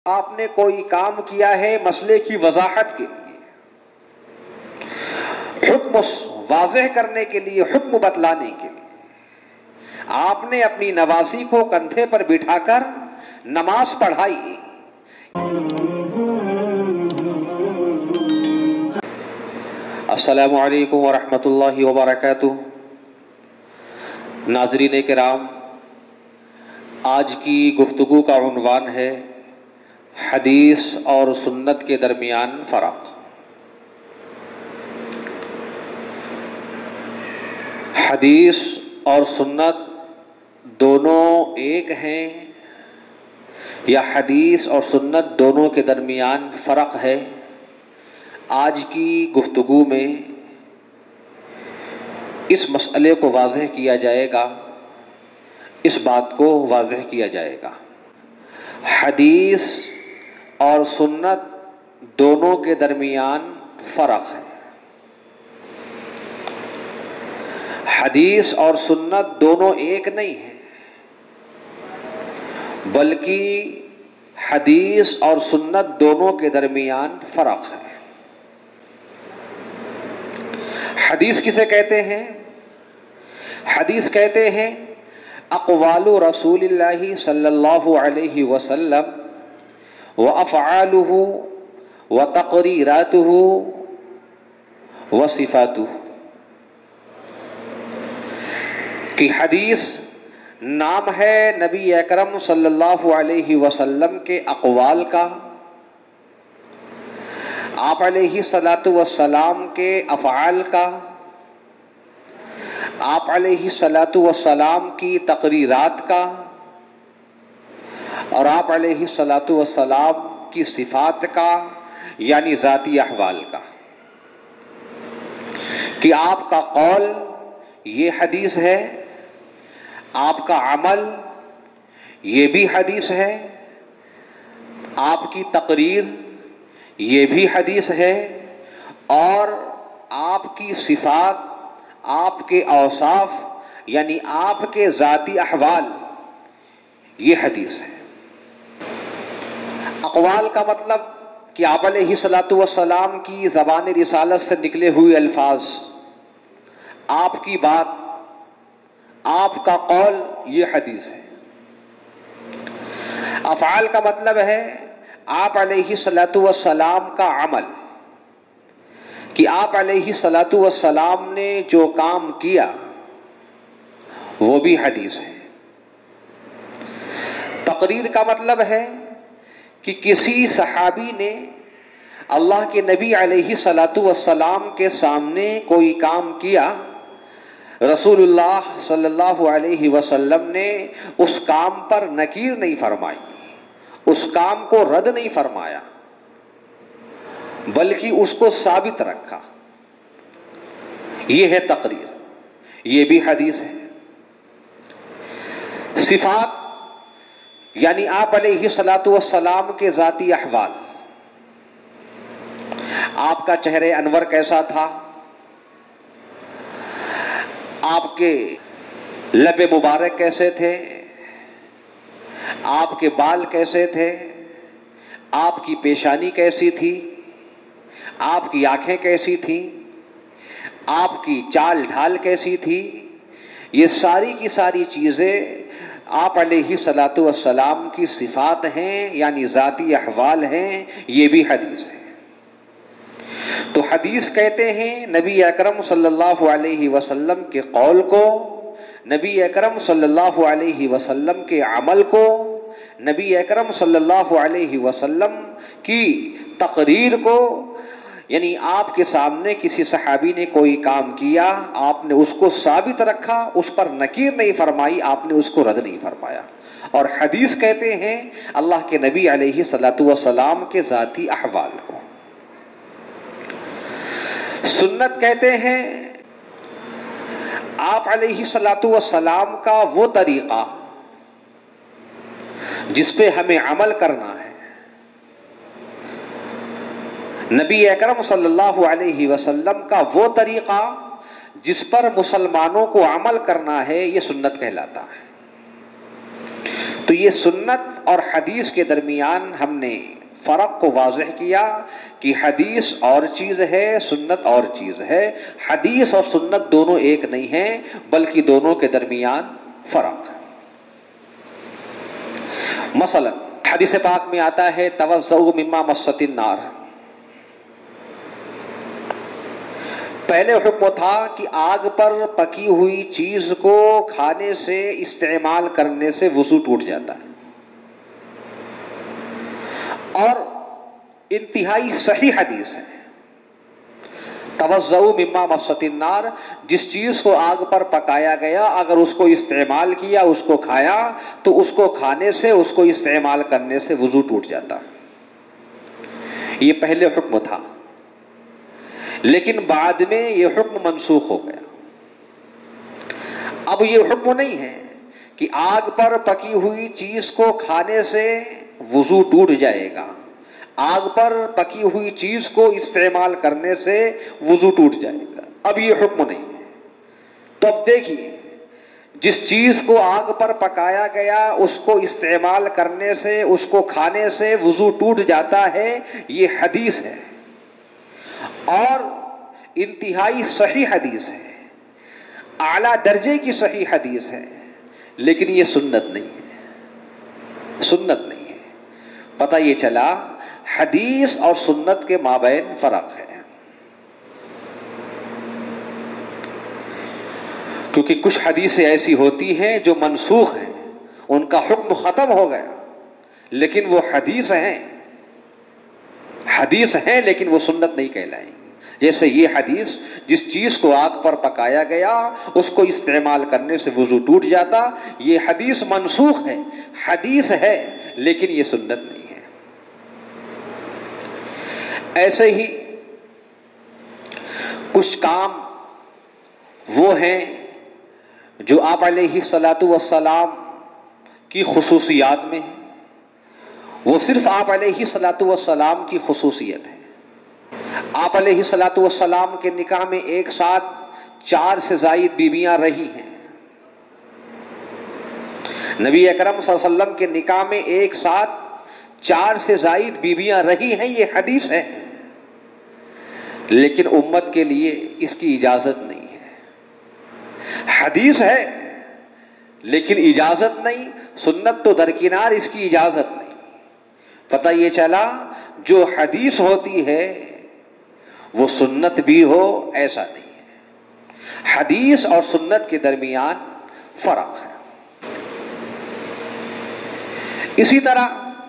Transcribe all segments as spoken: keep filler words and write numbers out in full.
آپ نے کوئی کام کیا ہے مسئلے کی وضاحت کے لیے، حکم واضح کرنے کے لیے، حکم بتلانے کے لیے، آپ نے اپنی نواسی کو کندھے پر بٹھا کر نماز پڑھائی۔ السلام علیکم ورحمۃ اللہ وبرکاتہ۔ ناظرین کرام، آج کی گفتگو کا عنوان ہے حدیث اور سنت کے درمیان فرق۔ حدیث اور سنت دونوں ایک ہیں یا حدیث اور سنت دونوں کے درمیان فرق ہے؟ آج کی گفتگو میں اس مسئلے کو واضح کیا جائے گا، اس بات کو واضح کیا جائے گا۔ حدیث اور سنت دونوں کے درمیان فرق ہے۔ حدیث اور سنت دونوں ایک نہیں ہیں، بلکہ حدیث اور سنت دونوں کے درمیان فرق ہے۔ حدیث کسے کہتے ہیں؟ حدیث کہتے ہیں اقوال رسول اللہ صلی اللہ علیہ وسلم وافعالہ وتقریراتہ وصفاتہ، کہ حدیث نام ہے نبی اکرم صلی اللہ علیہ وسلم کے اقوال کا، آپ علیہ الصلاۃ والسلام کے افعال کا، آپ علیہ الصلاۃ والسلام کی تقریرات کا، اور آپ علیہ الصلاۃ والسلام کی صفات کا، یعنی ذاتی احوال کا، کہ آپ کا قول یہ حدیث ہے، آپ کا عمل یہ بھی حدیث ہے، آپ کی تقریر یہ بھی حدیث ہے، اور آپ کی صفات، آپ کے اوصاف یعنی آپ کے ذاتی احوال یہ حدیث ہے۔ اقوال کا مطلب کہ آپ علیہ الصلاۃ والسلام کی زبان رسالت سے نکلے ہوئے الفاظ، آپ کی بات، آپ کا قول یہ حدیث ہے۔ افعال کا مطلب ہے آپ علیہ الصلاۃ والسلام کا عمل، کہ آپ علیہ الصلاۃ والسلام نے جو کام کیا وہ بھی حدیث ہے۔ تقریر کا مطلب ہے کہ کسی صحابی نے اللہ کے نبی علیہ الصلاۃ والسلام کے سامنے کوئی کام کیا، رسول اللہ صلی اللہ علیہ وسلم نے اس کام پر نکیر نہیں فرمائی، اس کام کو رد نہیں فرمایا، بلکہ اس کو ثابت رکھا، یہ ہے تقریر، یہ بھی حدیث ہے۔ صفات یعنی آپ علیہ الصلاۃ والسلام کے ذاتی احوال، آپ کا چہرہ انور کیسا تھا، آپ کے لب مبارک کیسے تھے، آپ کے بال کیسے تھے، آپ کی پیشانی کیسی تھی، آپ کی آنکھیں کیسی تھیں، آپ کی چال ڈھال کیسی تھی، یہ ساری کی ساری چیزیں آپ علیہ الصلاۃ والسلام کی صفات ہیں، یعنی ذاتی احوال ہیں، یہ بھی حدیث ہے۔ تو حدیث کہتے ہیں نبی اکرم صلی اللہ علیہ وسلم کے قول کو، نبی اکرم صلی اللہ علیہ وسلم کے عمل کو، نبی اکرم صلی اللہ علیہ وسلم کی تقریر کو، یعنی آپ کے سامنے کسی صحابی نے کوئی کام کیا، آپ نے اس کو ثابت رکھا، اس پر نکیر نہیں فرمائی، آپ نے اس کو رد نہیں فرمایا، اور حدیث کہتے ہیں اللہ کے نبی علیہ الصلاۃ والسلام کے ذاتی احوال کو۔ سنت کہتے ہیں آپ علیہ الصلاۃ والسلام کا وہ طریقہ جس پہ ہمیں عمل کرنا ہے، نبی اکرم صلی اللہ علیہ وسلم کا وہ طریقہ جس پر مسلمانوں کو عمل کرنا ہے، یہ سنت کہلاتا ہے۔ تو یہ سنت اور حدیث کے درمیان ہم نے فرق کو واضح کیا کہ حدیث اور چیز ہے، سنت اور چیز ہے۔ حدیث اور سنت دونوں ایک نہیں ہیں، بلکہ دونوں کے درمیان فرق ہے۔ مثلا حدیث پاک میں آتا ہے توضؤ مما مست النار، پہلے حکم تھا کہ آگ پر پکی ہوئی چیز کو کھانے سے، استعمال کرنے سے وضو ٹوٹ جاتا ہے، اور انتہائی صحیح حدیث ہے توضؤ مما مست النار، جس چیز کو آگ پر پکایا گیا اگر اس کو استعمال کیا، اس کو کھایا، تو اس کو کھانے سے، اس کو استعمال کرنے سے وضو ٹوٹ جاتا۔ یہ پہلے حکم تھا، لیکن بعد میں یہ حکم منسوخ ہو گیا۔ اب یہ حکم نہیں ہے کہ آگ پر پکی ہوئی چیز کو کھانے سے وضو ٹوٹ جائے گا، آگ پر پکی ہوئی چیز کو استعمال کرنے سے وضو ٹوٹ جائے گا، اب یہ حکم نہیں ہے۔ تو اب دیکھیے، جس چیز کو آگ پر پکایا گیا اس کو استعمال کرنے سے، اس کو کھانے سے وضو ٹوٹ جاتا ہے، یہ حدیث ہے، اور انتہائی صحیح حدیث ہے، اعلیٰ درجے کی صحیح حدیث ہے، لیکن یہ سنت نہیں ہے، سنت نہیں ہے۔ پتہ یہ چلا حدیث اور سنت کے مابین فرق ہے، کیونکہ کچھ حدیثیں ایسی ہوتی ہیں جو منسوخ ہیں، ان کا حکم ختم ہو گیا، لیکن وہ حدیث ہیں، حدیث ہیں لیکن وہ سنت نہیں کہلائیں گی۔ جیسے یہ حدیث، جس چیز کو آگ پر پکایا گیا اس کو استعمال کرنے سے وضو ٹوٹ جاتا، یہ حدیث منسوخ ہے، حدیث ہے لیکن یہ سنت نہیں ہے۔ ایسے ہی کچھ کام وہ ہیں جو آپ علیہ الصلاۃ والسلام کی خصوصیات میں ہیں، وہ صرف آپ علیہ الصلاۃ والسلام کی خصوصیت ہے۔ آپ علیہ الصلاۃ والسلام کے نکاح میں ایک ساتھ چار سے زائد بیویاں رہی ہیں، نبی اکرم صلی اللہ علیہ وسلم کے نکاح میں ایک ساتھ چار سے زائد بیویاں رہی ہیں، یہ حدیث ہے، لیکن امت کے لیے اس کی اجازت نہیں ہے۔ حدیث ہے لیکن اجازت نہیں، سنت تو درکنار، اس کی اجازت نہیں۔ پتہ یہ چلا جو حدیث ہوتی ہے وہ سنت بھی ہو، ایسا نہیں ہے۔ حدیث اور سنت کے درمیان فرق ہے۔ اسی طرح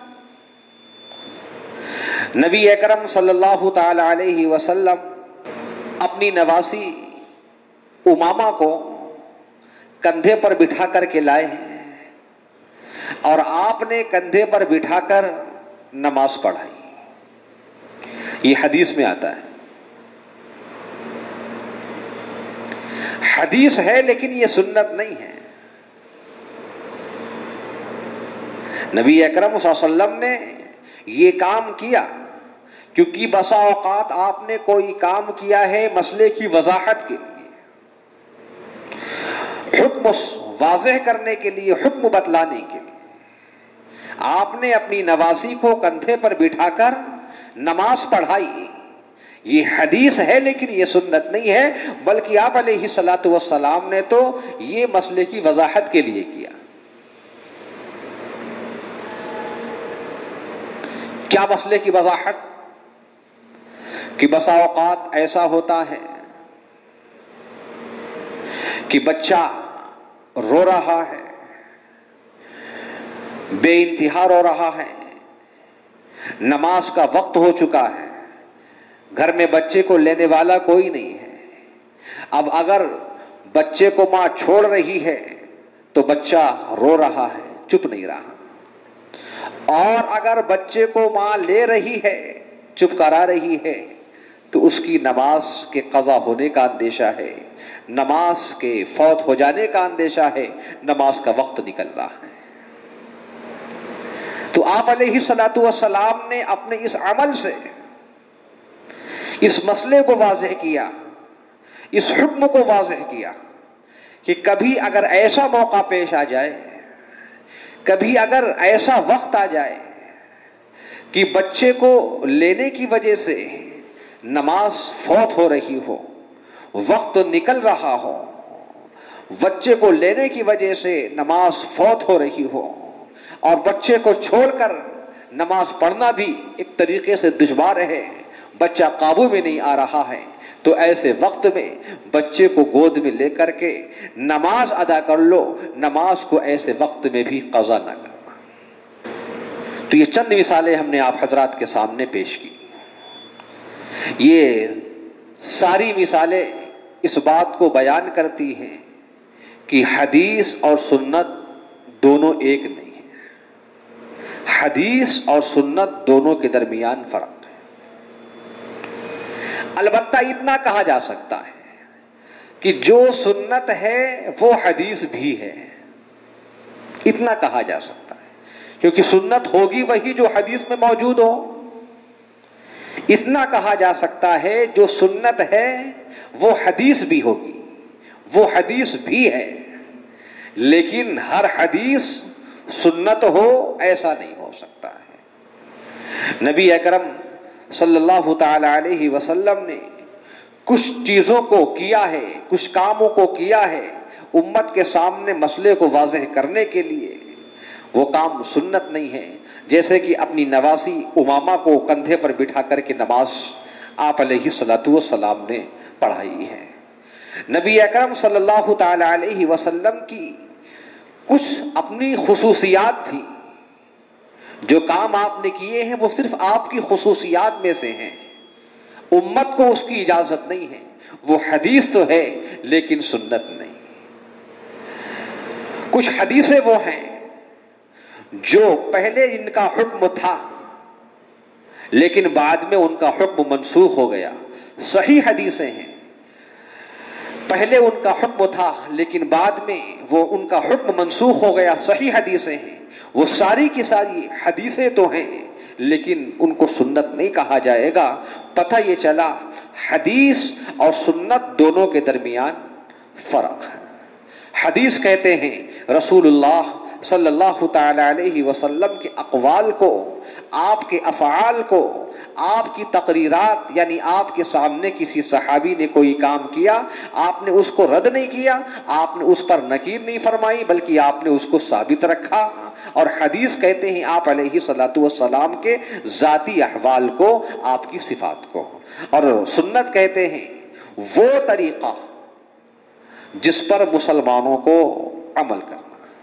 نبی اکرم صلی اللہ تعالی علیہ وسلم اپنی نواسی امامہ کو کندھے پر بٹھا کر کے لائے اور آپ نے کندھے پر بٹھا کر نماز پڑھائی، یہ حدیث میں آتا ہے۔ حدیث ہے لیکن یہ سنت نہیں ہے۔ نبی اکرم صلی اللہ علیہ وسلم نے یہ کام کیا کیونکہ بسا اوقات آپ نے کوئی کام کیا ہے مسئلے کی وضاحت کے لیے، حکم واضح کرنے کے لیے، حکم بتلانے کے لیے آپ نے اپنی نواسی کو کندھے پر بٹھا کر نماز پڑھائی، یہ حدیث ہے لیکن یہ سنت نہیں ہے، بلکہ آپ علیہ الصلاۃ والسلام نے تو یہ مسئلے کی وضاحت کے لیے کیا۔ کیا مسئلے کی وضاحت؟ کہ بسا اوقات ایسا ہوتا ہے کہ بچہ رو رہا ہے، بے انتہا رو رہا ہے، نماز کا وقت ہو چکا ہے، گھر میں بچے کو لینے والا کوئی نہیں ہے۔ اب اگر بچے کو ماں چھوڑ رہی ہے تو بچہ رو رہا ہے، چپ نہیں رہا، اور اگر بچے کو ماں لے رہی ہے، چپ کرا رہی ہے، تو اس کی نماز کے قضا ہونے کا اندیشہ ہے، نماز کے فوت ہو جانے کا اندیشہ ہے، نماز کا وقت نکل رہا ہے۔ تو آپ علیہ الصلاۃ والسلام نے اپنے اس عمل سے اس مسئلے کو واضح کیا، اس حکم کو واضح کیا کہ کبھی اگر ایسا موقع پیش آ جائے کبھی اگر ایسا وقت آ جائے کہ بچے کو لینے کی وجہ سے نماز فوت ہو رہی ہو، وقت نکل رہا ہو، بچے کو لینے کی وجہ سے نماز فوت ہو رہی ہو اور بچے کو چھوڑ کر نماز پڑھنا بھی ایک طریقے سے دشوار ہے، بچہ قابو میں نہیں آ رہا ہے، تو ایسے وقت میں بچے کو گود میں لے کر کے نماز ادا کر لو، نماز کو ایسے وقت میں بھی قضا نہ کرنا۔ تو یہ چند مثالیں ہم نے آپ حضرات کے سامنے پیش کی۔ یہ ساری مثالیں اس بات کو بیان کرتی ہیں کہ حدیث اور سنت دونوں ایک نہیں ہیں، حدیث اور سنت دونوں کے درمیان فرق ہے۔ البتہ اتنا کہا جا سکتا ہے کہ جو سنت ہے وہ حدیث بھی ہے، اتنا کہا جا سکتا ہے، کیونکہ سنت ہوگی وہی جو حدیث میں موجود ہو۔ اتنا کہا جا سکتا ہے جو سنت ہے وہ حدیث بھی ہوگی، وہ حدیث بھی ہے، لیکن ہر حدیث سنت ہو ایسا نہیں ہو سکتا ہے۔ نبی اکرم صلی اللہ تعالی علیہ وسلم نے کچھ چیزوں کو کیا ہے، کچھ کاموں کو کیا ہے امت کے سامنے مسئلے کو واضح کرنے کے لیے، وہ کام سنت نہیں ہے۔ جیسے کہ اپنی نواسی امامہ کو کندھے پر بٹھا کر کے نماز آپ علیہ الصلوۃ والسلام نے پڑھائی ہے۔ نبی اکرم صلی اللہ تعالی علیہ وسلم کی کچھ اپنی خصوصیات تھی، جو کام آپ نے کیے ہیں وہ صرف آپ کی خصوصیات میں سے ہیں، امت کو اس کی اجازت نہیں ہے، وہ حدیث تو ہے لیکن سنت نہیں۔ کچھ حدیثیں وہ ہیں جو پہلے ان کا حکم تھا لیکن بعد میں ان کا حکم منسوخ ہو گیا، صحیح حدیثیں ہیں، پہلے ان کا حکم تھا لیکن بعد میں وہ ان کا حکم منسوخ ہو گیا، صحیح حدیثیں ہیں، وہ ساری کی ساری حدیثیں تو ہیں لیکن ان کو سنت نہیں کہا جائے گا۔ پتہ یہ چلا حدیث اور سنت دونوں کے درمیان فرق ہے۔ حدیث کہتے ہیں رسول اللہ صلی اللہ تعالی علیہ وسلم کے اقوال کو، آپ کے افعال کو، آپ کی تقریرات، یعنی آپ کے سامنے کسی صحابی نے کوئی کام کیا، آپ نے اس کو رد نہیں کیا، آپ نے اس پر نکیر نہیں فرمائی، بلکہ آپ نے اس کو ثابت رکھا۔ اور حدیث کہتے ہیں آپ علیہ الصلوۃ والسلام کے ذاتی احوال کو، آپ کی صفات کو۔ اور سنت کہتے ہیں وہ طریقہ جس پر مسلمانوں کو عمل کرنا۔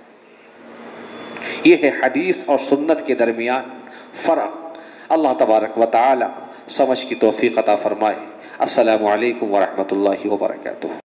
یہ ہے حدیث اور سنت کے درمیان فرق۔ اللہ تبارک و تعالی سمجھ کی توفیق عطا فرمائے۔ السلام علیکم ورحمۃ اللہ وبرکاتہ۔